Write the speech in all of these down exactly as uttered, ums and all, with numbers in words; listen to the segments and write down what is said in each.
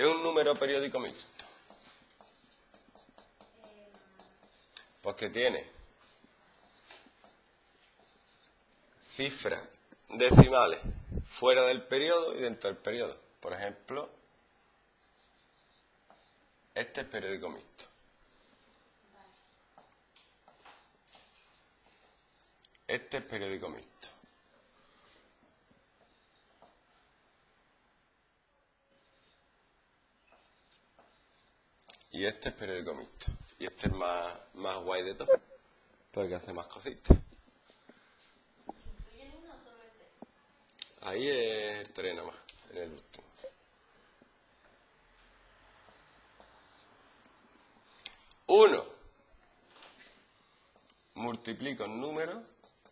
¿Qué es un número periódico mixto? Pues que tiene cifras decimales fuera del periodo y dentro del periodo. Por ejemplo, este es periódico mixto. Este es periódico mixto. Y este es periódico mixto. Y este es más, más guay de todo. Porque hace más cositas. ¿Incluyen uno o solo el tres? Ahí es el tres nada más, en el último. uno. Multiplico el número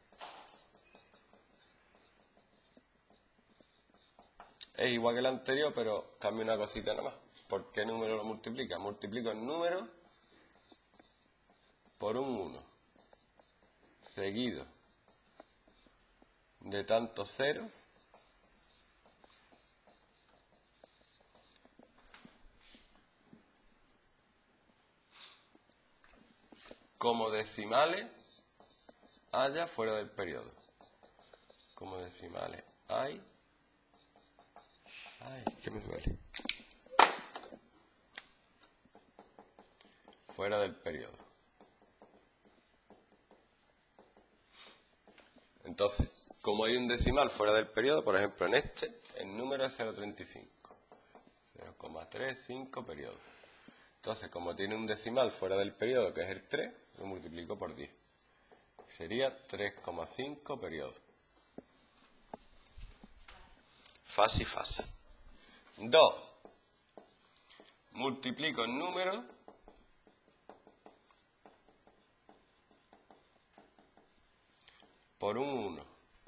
es igual que el anterior, pero cambia una cosita nada más. ¿Por qué número lo multiplica? Multiplico el número por un uno, seguido de tantos ceros como decimales haya fuera del periodo. Como decimales hay. Ay, que me duele. Fuera del periodo. Entonces, como hay un decimal fuera del periodo, por ejemplo en este, el número es cero coma treinta y cinco. cero coma treinta y cinco periodo. Entonces, como tiene un decimal fuera del periodo, que es el tres, lo multiplico por diez. Sería tres coma cinco periodos. Fácil, fácil. dos. Multiplico el número por un uno,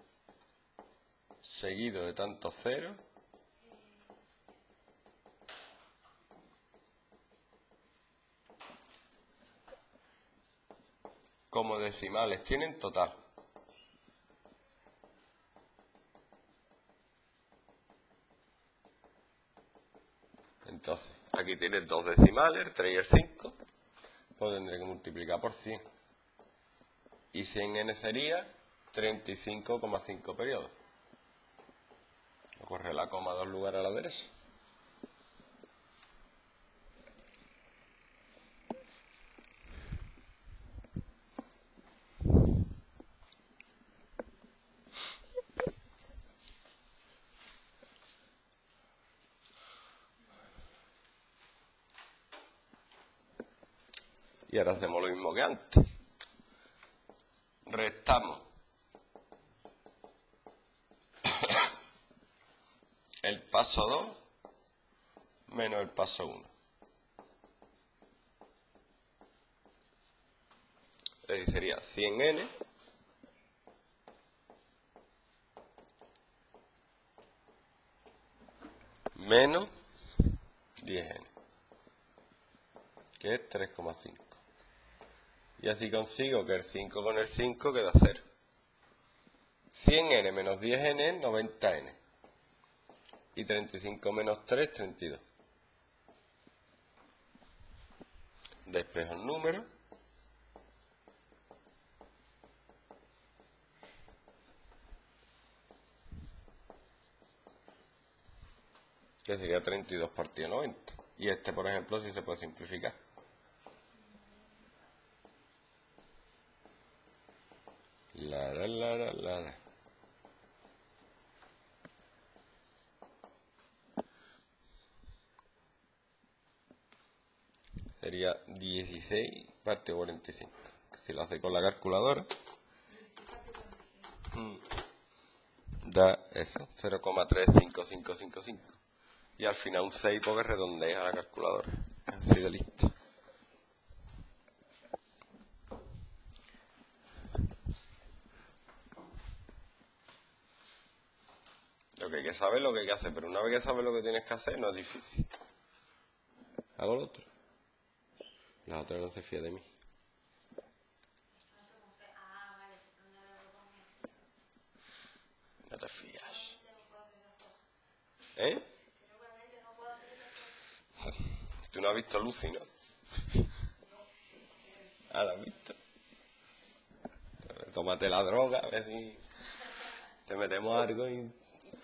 seguido de tantos ceros como decimales tienen total. Entonces, aquí tienes dos decimales, el tres y el cinco, pues tendré que multiplicar por cien. Y cien ene sería treinta y cinco coma cinco periodos. Corre la coma dos lugares a la derecha. Y ahora hacemos lo mismo que antes. Restamos el paso dos menos el paso uno. Es decir, sería cien ene menos diez ene, que es tres coma cinco. Y así consigo que el cinco con el cinco queda cero. cien ene menos diez ene es noventa ene. Y treinta y cinco menos tres, treinta y dos. Despejo el número. Que sería treinta y dos partido noventa. Y este, por ejemplo, sí se puede simplificar. La, la, la, la, la, la. Sería dieciséis partido cuarenta y cinco. Si lo hace con la calculadora, da eso, cero coma tres cinco cinco cinco cinco. Y al final un seis porque redondea la calculadora. Así de listo. Lo que hay que saber es lo que hay que hacer, pero una vez que sabes lo que tienes que hacer, no es difícil. Hago lo otro. La otra no se fía de mí. No sé cómo se... Ah, vale, ¿dónde era el botón este? No te fías. Realmente no puedo hacer esas cosas. ¿Eh? Que yo realmente no puedo hacer esas cosas. Tú no has visto Lucy, ¿no? ¿Ah, la has visto? Tómate la droga, a ver si te metemos algo y...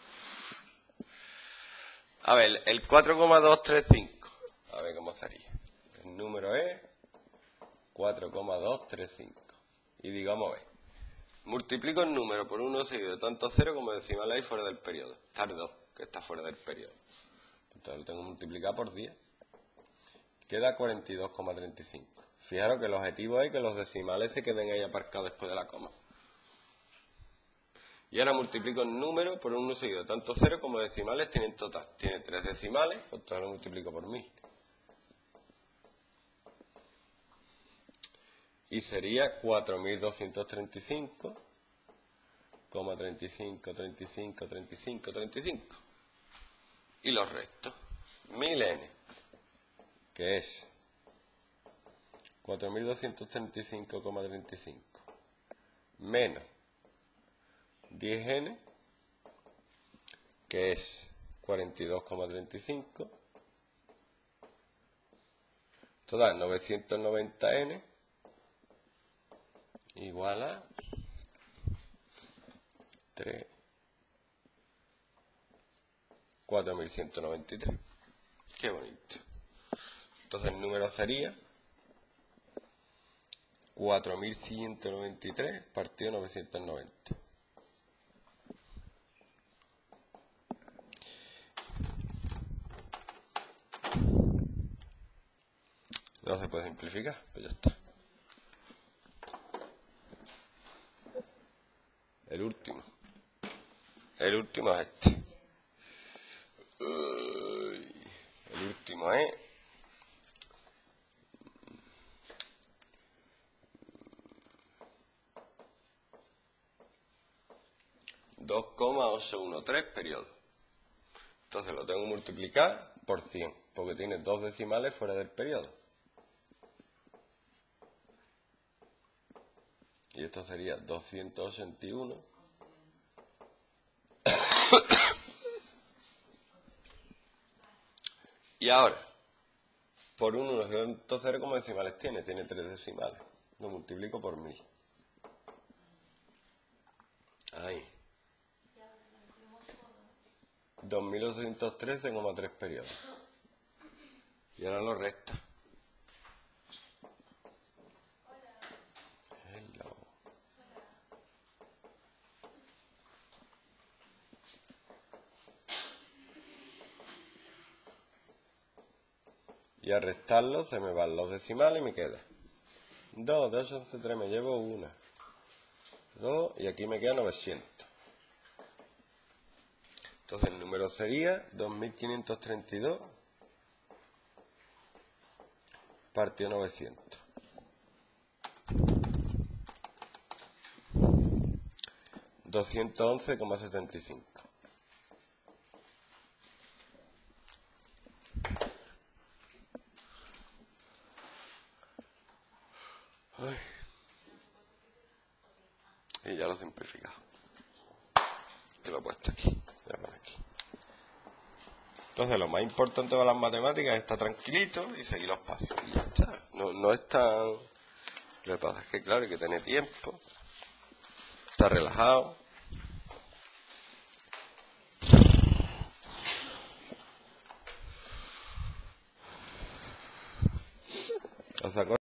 A ver, el cuatro coma doscientos treinta y cinco. A ver cómo sería. El número es cuatro coma doscientos treinta y cinco. Y digamos, ve. Multiplico el número por uno seguido de tanto cero como decimal hay fuera del periodo. Está el dos, que está fuera del periodo. Entonces lo tengo que multiplicar por diez. Queda cuarenta y dos coma treinta y cinco. Fijaros que el objetivo es que los decimales se queden ahí aparcados después de la coma. Y ahora multiplico el número por uno seguido. Tanto cero como decimales tienen total. Tiene tres decimales, pues entonces lo multiplico por mil. Y sería cuatro mil doscientos treinta y cinco, treinta y cinco, treinta y cinco, treinta y cinco, treinta y cinco. Y los restos. mil n, que es cuatro mil doscientos treinta y cinco coma treinta y cinco, menos diez n, que es cuarenta y dos coma treinta y cinco, total novecientos noventa n, igual a cuatro mil ciento noventa y tres. Qué bonito. Entonces el número sería cuatro mil ciento noventa y tres partido novecientos noventa. No se puede simplificar, pues ya está. El último. El último es este. Uy, el último es dos coma ochocientos trece periodos. Entonces lo tengo que multiplicar por cien, porque tiene dos decimales fuera del periodo. Y esto sería doscientos ochenta y uno. Y ahora, por un uno ciento cero como decimales tiene, tiene tres decimales. Lo multiplico por mil. Ahí. dos mil ochocientos trece coma tres periodos. Y ahora lo resta. Hello. Y al restarlo se me van los decimales y me queda dos de ocho once tres, me llevo una, dos, y aquí me queda novecientos. Entonces el número sería dos mil quinientos treinta y dos partido novecientos. doscientos once coma setenta y cinco. Y ya lo he simplificado. Te lo he puesto aquí. Voy a poner aquí. Entonces lo más importante de las matemáticas es estar tranquilito y seguir los pasos. Y ya está. No, no es tan... Lo que pasa es que claro, hay que tener tiempo. Estar relajado. O sea,